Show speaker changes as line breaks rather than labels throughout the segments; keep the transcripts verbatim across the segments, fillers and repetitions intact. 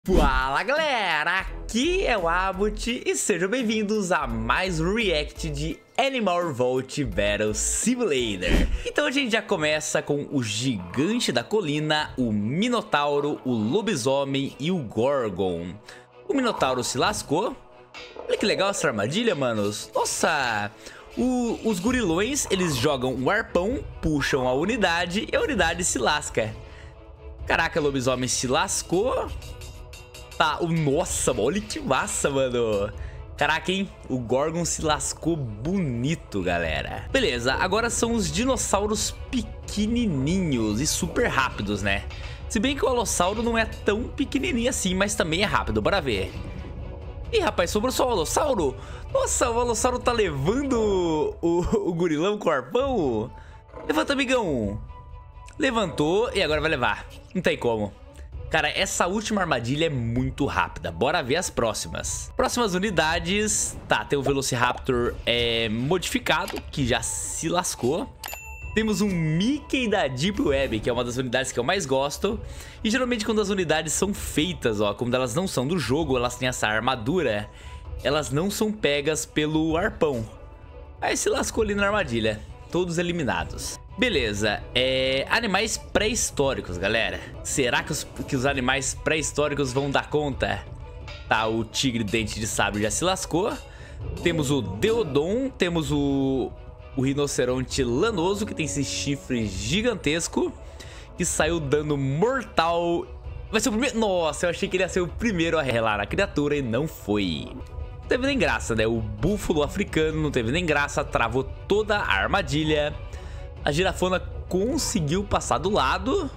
Fala galera, aqui é o Abbott e sejam bem-vindos a mais um react de Animal Revolt Battle Simulator. Então a gente já começa com o gigante da colina, o Minotauro, o lobisomem e o Gorgon. O Minotauro se lascou. Olha que legal essa armadilha, manos. Nossa, o, os gurilões, eles jogam um arpão, puxam a unidade e a unidade se lasca. Caraca, o lobisomem se lascou. Tá, o nossa, olha que massa, mano. Caraca, hein? O Gorgon se lascou bonito, galera. Beleza, agora são os dinossauros pequenininhos e super rápidos, né? Se bem que o Alossauro não é tão pequenininho assim, mas também é rápido, bora ver. Ih, rapaz, sobrou só o Alossauro. Nossa, o Alossauro tá levando o, o gurilão com o arpão. Levanta, amigão. Levantou e agora vai levar. Não tem como. Cara, essa última armadilha é muito rápida. Bora ver as próximas. Próximas unidades. Tá, tem o Velociraptor é, modificado, que já se lascou. Temos um Mickey da Deep Web, que é uma das unidades que eu mais gosto. E geralmente quando as unidades são feitas, ó, como elas não são do jogo, elas têm essa armadura, elas não são pegas pelo arpão. Aí se lascou ali na armadilha. Todos eliminados. Beleza, é... animais pré-históricos, galera. Será que os, que os animais pré-históricos vão dar conta? Tá, o tigre dente de sabre já se lascou. Temos o Deodon, temos o, o rinoceronte lanoso, que tem esse chifre gigantesco, que saiu dando mortal. Vai ser o primeiro... Nossa, eu achei que ele ia ser o primeiro a relar a criatura e não foi. Não teve nem graça, né? O búfalo africano não teve nem graça, travou toda a armadilha. A girafona conseguiu passar do lado.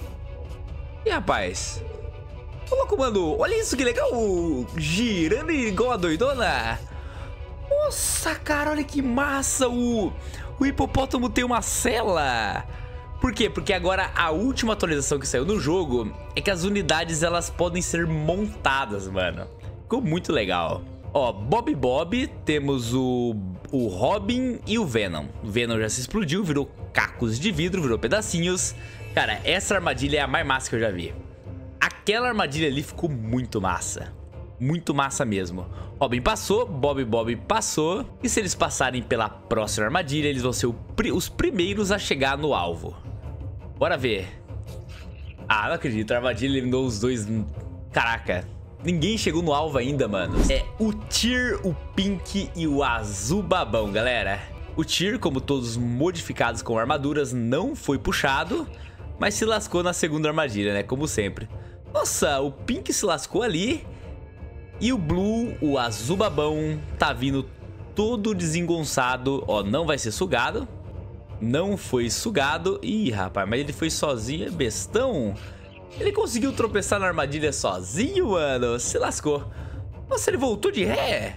E rapaz, ô comando, olha isso que legal, girando igual a doidona. Nossa, cara, olha que massa. O, o hipopótamo tem uma cela. Por quê? Porque agora a última atualização que saiu no jogo é que as unidades elas podem ser montadas, mano. Ficou muito legal. Ó, Bob Bob, temos o, o Robin e o Venom. O Venom já se explodiu, virou cacos de vidro, virou pedacinhos. Cara, essa armadilha é a mais massa que eu já vi. Aquela armadilha ali ficou muito massa. Muito massa mesmo. Robin passou, Bob Bob passou. E se eles passarem pela próxima armadilha, eles vão ser o, os primeiros a chegar no alvo. Bora ver. Ah, não acredito, a armadilha eliminou os dois. Caraca. Ninguém chegou no alvo ainda, mano. É o Tyr, o Pink e o Azul Babão, galera. O Tyr, como todos modificados com armaduras, não foi puxado, mas se lascou na segunda armadilha, né? Como sempre. Nossa, o Pink se lascou ali. E o Blue, o Azul Babão, tá vindo todo desengonçado. Ó, não vai ser sugado. Não foi sugado. Ih, rapaz, mas ele foi sozinho, é bestão. Ele conseguiu tropeçar na armadilha sozinho, mano. Se lascou. Nossa, ele voltou de ré.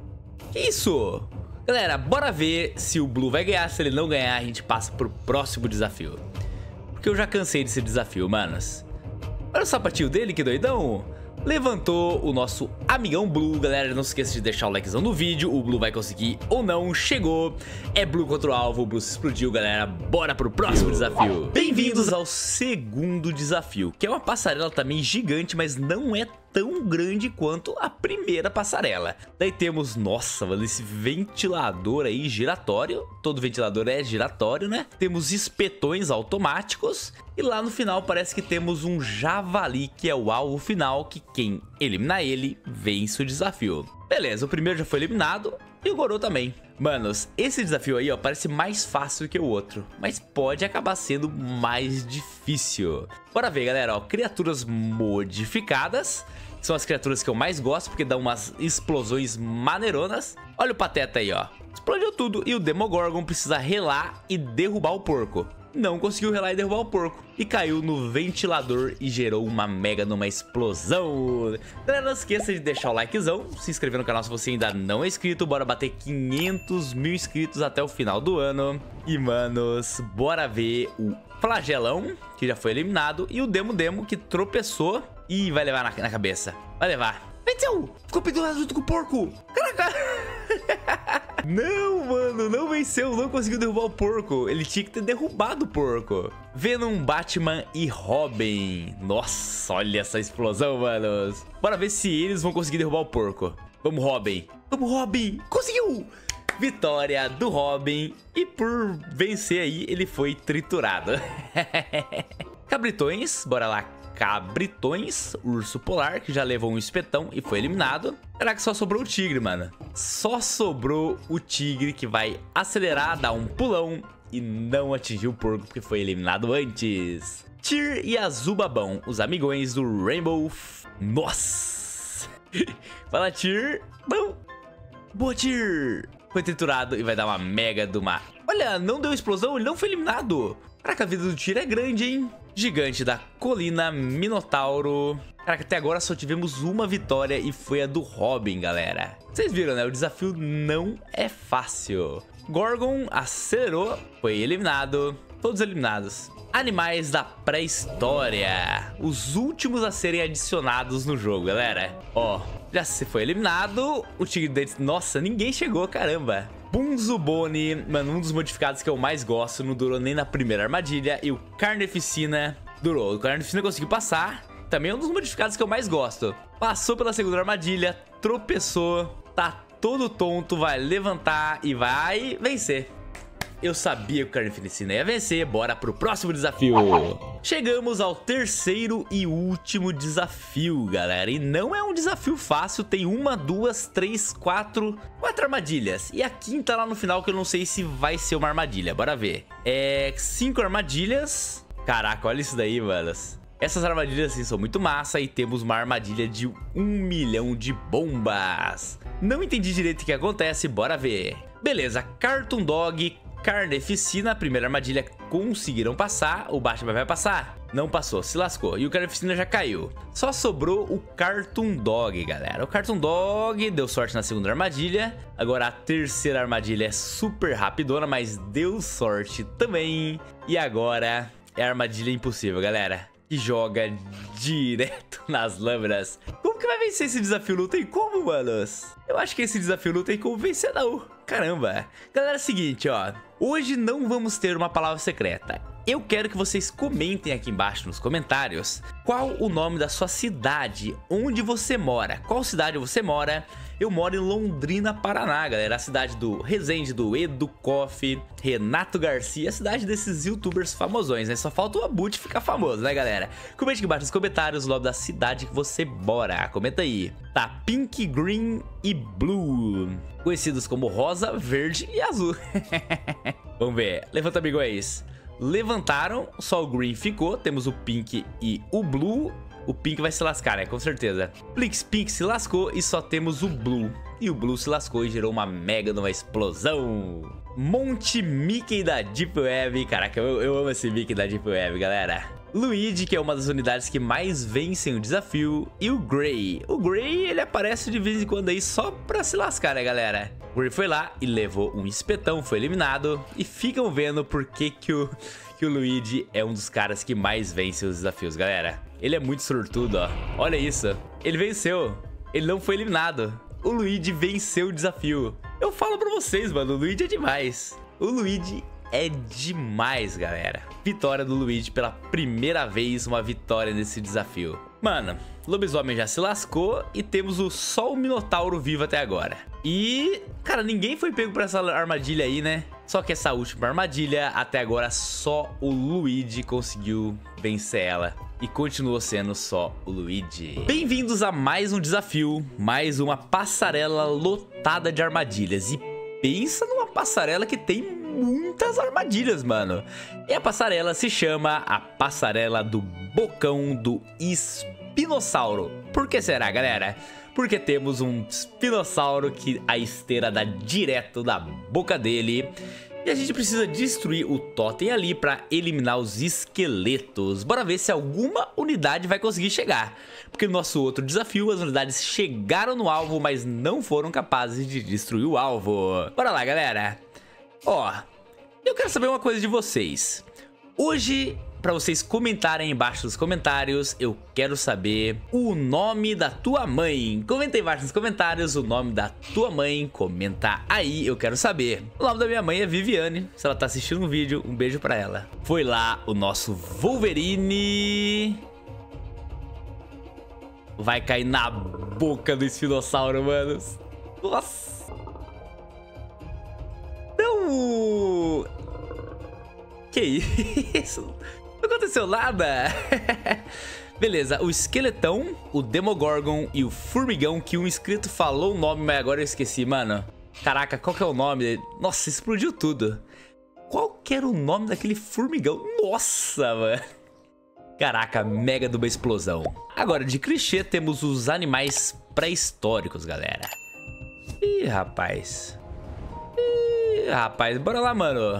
Que isso? Galera, bora ver se o Blue vai ganhar. Se ele não ganhar, a gente passa pro próximo desafio. Porque eu já cansei desse desafio, manos. Olha o sapatinho dele, que doidão. Levantou o nosso amigão Blue. Galera, não se esqueça de deixar o likezão no vídeo. O Blue vai conseguir ou não. Chegou. É Blue contra o alvo. O Blue se explodiu, galera. Bora pro próximo desafio. Bem-vindos ao segundo desafio, que é uma passarela também gigante, mas não é tão grande quanto a primeira passarela. Daí temos, nossa, mano, esse ventilador aí giratório. Todo ventilador é giratório, né? Temos espetões automáticos. E lá no final parece que temos um javali, que é o alvo final, que quem eliminar ele vence o desafio. Beleza, o primeiro já foi eliminado e o Gorô também. Manos, esse desafio aí, ó, parece mais fácil que o outro, mas pode acabar sendo mais difícil. Bora ver, galera, ó, criaturas modificadas. São as criaturas que eu mais gosto, porque dão umas explosões maneironas. Olha o Pateta aí, ó. Explodiu tudo. E o Demogorgon precisa relar e derrubar o porco. Não conseguiu relar e derrubar o porco. E caiu no ventilador e gerou uma mega numa explosão. Galera, não esqueça de deixar o likezão, se inscrever no canal se você ainda não é inscrito. Bora bater quinhentos mil inscritos até o final do ano. E, manos, bora ver o Flagelão, que já foi eliminado. E o Demo Demo, que tropeçou e vai levar na, na cabeça. Vai levar. Venceu! Ficou pendurado junto com o porco. Caraca! Não, mano, não venceu, não conseguiu derrubar o porco. Ele tinha que ter derrubado o porco. Venom, Batman e Robin. Nossa, olha essa explosão, manos. Bora ver se eles vão conseguir derrubar o porco. Vamos, Robin. Vamos, Robin. Conseguiu! Vitória do Robin. E por vencer aí, ele foi triturado. Cabritões, bora lá. Cabritões, urso polar, que já levou um espetão e foi eliminado. Caraca, só sobrou o tigre, mano. Só sobrou o tigre, que vai acelerar, dar um pulão e não atingir o porco, porque foi eliminado antes. Tyr e Azubabão, os amigões do Rainbow... Nossa! Fala, Tyr. Bom. Boa, Tyr. Foi triturado e vai dar uma mega do mar. Olha, não deu explosão, ele não foi eliminado. Caraca, a vida do Tyr é grande, hein? Gigante da colina, Minotauro. Caraca, até agora só tivemos uma vitória e foi a do Robin, galera. Vocês viram, né? O desafio não é fácil. Gorgon acelerou, foi eliminado. Todos eliminados. Animais da pré-história. Os últimos a serem adicionados no jogo, galera. Ó, já se foi eliminado. O tigre deles... Nossa, ninguém chegou, caramba. Bunzubone, mano, um dos modificados que eu mais gosto. Não durou nem na primeira armadilha. E o Carneficina durou. O Carneficina conseguiu passar. Também é um dos modificados que eu mais gosto. Passou pela segunda armadilha, tropeçou, tá todo tonto, vai levantar e vai vencer. Eu sabia que o Carneficina ia vencer, bora pro próximo desafio. Chegamos ao terceiro e último desafio, galera. E não é um desafio fácil, tem uma, duas, três, quatro, quatro armadilhas. E a quinta lá no final que eu não sei se vai ser uma armadilha, bora ver. É, cinco armadilhas. Caraca, olha isso daí, manos. Essas armadilhas assim são muito massa e temos uma armadilha de um milhão de bombas. Não entendi direito o que acontece, bora ver. Beleza, Cartoon Dog, Carneficina, a primeira armadilha conseguiram passar. O Batman vai passar? Não passou, se lascou. E o Carneficina já caiu. Só sobrou o Cartoon Dog, galera. O Cartoon Dog deu sorte na segunda armadilha. Agora a terceira armadilha é super rapidona, mas deu sorte também. E agora é a armadilha impossível, galera. Que joga direto nas lâminas. Como que vai vencer esse desafio? Não tem como, manos. Eu acho que esse desafio não tem como vencer, não. Caramba. Galera, é o seguinte, ó. Hoje não vamos ter uma palavra secreta. Eu quero que vocês comentem aqui embaixo nos comentários qual o nome da sua cidade, onde você mora. Qual cidade você mora? Eu moro em Londrina, Paraná, galera. A cidade do Resende, do Edu Koff, Renato Garcia. A cidade desses youtubers famosões, né? Só falta o Abut ficar famoso, né, galera? Comente aqui embaixo nos comentários o nome da cidade que você mora. Comenta aí. Tá, Pink, Green e Blue. Conhecidos como rosa, verde e azul. Vamos ver. Levanta, amigões. Levantaram, só o Green ficou. Temos o Pink e o Blue. O Pink vai se lascar, né? Com certeza. Plix Pink se lascou e só temos o Blue. E o Blue se lascou e gerou uma mega numa explosão. Monte Mickey da Deep Web. Caraca, eu, eu amo esse Mickey da Deep Web, galera. Luigi, que é uma das unidades que mais vencem o desafio. E o Gray. O Gray, ele aparece de vez em quando aí só pra se lascar, né, galera? O Gray foi lá e levou um espetão, foi eliminado. E ficam vendo por que que o, que o Luigi é um dos caras que mais vence os desafios, galera. Ele é muito sortudo, ó. Olha isso. Ele venceu. Ele não foi eliminado. O Luigi venceu o desafio. Eu falo pra vocês, mano. O Luigi é demais. O Luigi é demais, galera. Vitória do Luigi pela primeira vez. Uma vitória nesse desafio. Mano, lobisomem já se lascou. E temos o só o Minotauro vivo até agora. E, cara, ninguém foi pego por essa armadilha aí, né? Só que essa última armadilha, até agora só o Luigi conseguiu vencer ela. E continuou sendo só o Luigi. Bem-vindos a mais um desafio. Mais uma passarela lotada de armadilhas. E pensa numa passarela que tem muitas armadilhas, mano. E a passarela se chama a Passarela do Bocão do Espinossauro. Por que será, galera? Porque temos um espinossauro que a esteira dá direto da boca dele. E a gente precisa destruir o totem ali para eliminar os esqueletos. Bora ver se alguma unidade vai conseguir chegar. Porque no nosso outro desafio, as unidades chegaram no alvo, mas não foram capazes de destruir o alvo. Bora lá, galera. Ó, eu quero saber uma coisa de vocês. Hoje, pra vocês comentarem aí embaixo nos comentários. Eu quero saber o nome da tua mãe. Comenta aí embaixo nos comentários o nome da tua mãe. Comenta aí, eu quero saber. O nome da minha mãe é Viviane. Se ela tá assistindo um vídeo, um beijo pra ela. Foi lá o nosso Wolverine. Vai cair na boca do espinossauro, manos. Nossa. Não. Que isso? Não aconteceu nada. Beleza, o esqueletão, o Demogorgon e o formigão, que um inscrito falou o nome, mas agora eu esqueci, mano. Caraca, qual que é o nome dele? Nossa, explodiu tudo. Qual que era o nome daquele formigão? Nossa, mano. Caraca, mega de uma explosão. Agora, de clichê, temos os animais pré-históricos, galera. Ih, rapaz. Ih, rapaz, bora lá, mano.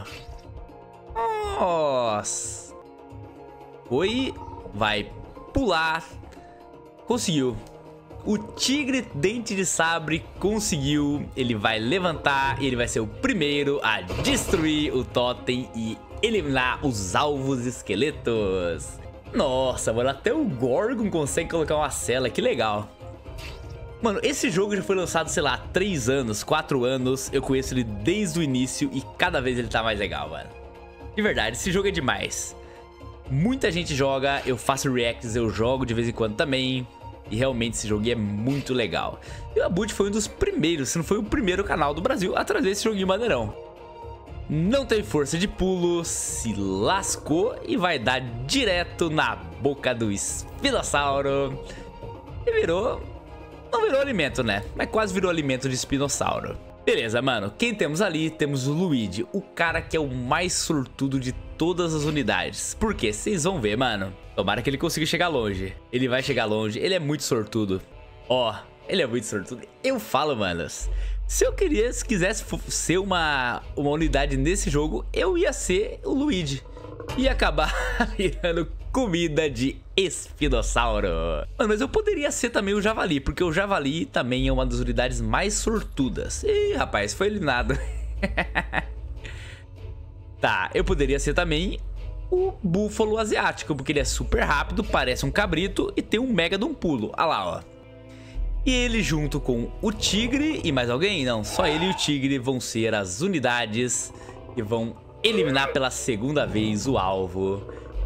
Nossa. Foi. Vai pular. Conseguiu. O tigre dente de sabre conseguiu. Ele vai levantar e ele vai ser o primeiro a destruir o totem e eliminar os alvos esqueletos. Nossa, mano, até o Gorgon consegue colocar uma cela, que legal. Mano, esse jogo já foi lançado, sei lá, há três anos, quatro anos. Eu conheço ele desde o início e cada vez ele tá mais legal, mano. De verdade, esse jogo é demais. Muita gente joga, eu faço reacts, eu jogo de vez em quando também. E realmente esse jogo é muito legal. E o Abut foi um dos primeiros, se não foi o primeiro canal do Brasil a trazer esse joguinho maneirão. Não tem força de pulo, se lascou e vai dar direto na boca do espinossauro. E virou... Não virou alimento, né? Mas quase virou alimento de espinossauro. Beleza, mano. Quem temos ali? Temos o Luigi, o cara que é o mais sortudo de todas as unidades. Por quê? Vocês vão ver, mano. Tomara que ele consiga chegar longe. Ele vai chegar longe. Ele é muito sortudo. Ó, ele é muito sortudo. Eu falo, manos. Se eu queria, se quisesse ser uma, uma unidade nesse jogo, eu ia ser o Luigi. Ia acabar virando comida de espinossauro. Mano, mas eu poderia ser também o Javali, porque o Javali também é uma das unidades mais sortudas. Ih, rapaz, foi eliminado. Tá, eu poderia ser também o búfalo asiático, porque ele é super rápido, parece um cabrito e tem um mega de um pulo. Olha lá, ó. E ele junto com o tigre e mais alguém? Não, só ele e o tigre vão ser as unidades que vão eliminar pela segunda vez o alvo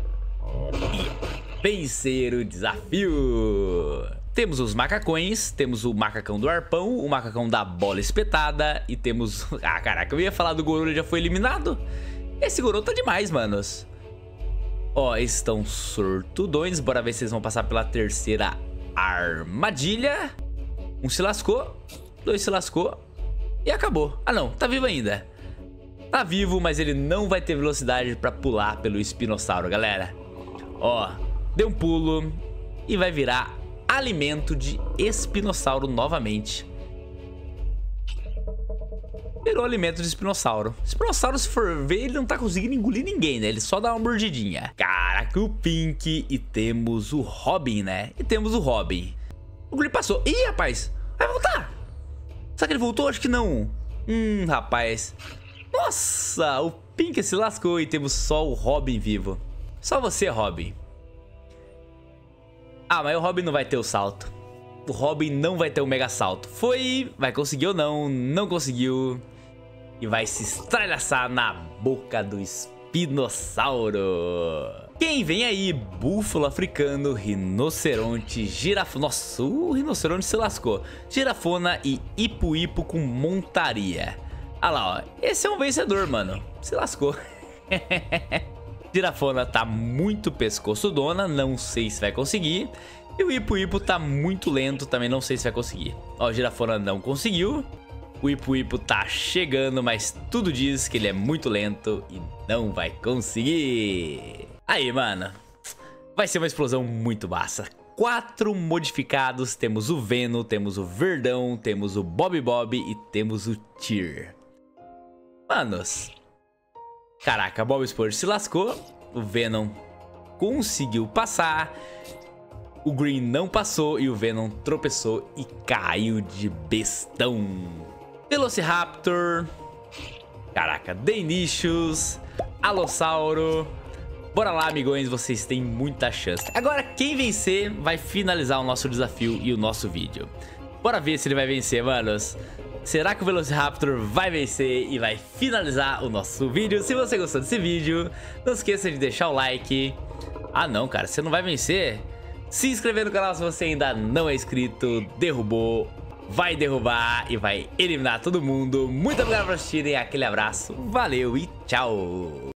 e vencer o desafio. Temos os macacões, temos o macacão do arpão, o macacão da bola espetada e temos... Ah, caraca, eu ia falar do Gorô, ele já foi eliminado. Esse Gorô tá demais, manos. Ó, eles estão sortudões, bora ver se eles vão passar pela terceira armadilha. Um se lascou, dois se lascou e acabou. Ah não, tá vivo ainda. Tá vivo, mas ele não vai ter velocidade pra pular pelo espinossauro, galera. Ó, deu um pulo e vai virar alimento de espinossauro novamente. Virou alimento de espinossauro. Espinossauro, se for ver, ele não tá conseguindo engolir ninguém, né? Ele só dá uma mordidinha. Caraca, o Pink. E temos o Robin, né? E temos o Robin. O Glee passou. Ih, rapaz. Vai voltar. Será que ele voltou? Acho que não. Hum, rapaz. Nossa, o Pink se lascou e temos só o Robin vivo. Só você, Robin. Ah, mas o Robin não vai ter o salto. O Robin não vai ter o mega salto. Foi, vai conseguir ou não? Não conseguiu. E vai se estralhaçar na boca do espinossauro. Quem vem aí? Búfalo africano, rinoceronte, girafona. Nossa, o rinoceronte se lascou. Girafona e hipo-hipo com montaria. Ah lá, ó. Esse é um vencedor, mano. Se lascou. Girafona tá muito pescoçudona. Não sei se vai conseguir. E o hipo-hipo tá muito lento. Também não sei se vai conseguir. Ó, a girafona não conseguiu. O hipo-hipo tá chegando, mas tudo diz que ele é muito lento e não vai conseguir. Aí, mano, vai ser uma explosão muito massa. Quatro modificados, temos o Venom, temos o Verdão, temos o Bob Bob e temos o Tyr. Manos, caraca, Bob Esponja se lascou, o Venom conseguiu passar, o Green não passou e o Venom tropeçou e caiu de bestão. Velociraptor, caraca, Deinonychus, Alossauro, Bora lá, amigões, vocês têm muita chance. Agora, quem vencer vai finalizar o nosso desafio e o nosso vídeo. Bora ver se ele vai vencer, manos. Será que o Velociraptor vai vencer e vai finalizar o nosso vídeo? Se você gostou desse vídeo, não esqueça de deixar o like. Ah não, cara, você não vai vencer? Se inscrever no canal se você ainda não é inscrito. Derrubou, vai derrubar e vai eliminar todo mundo. Muito obrigado por assistirem, aquele abraço, valeu e tchau!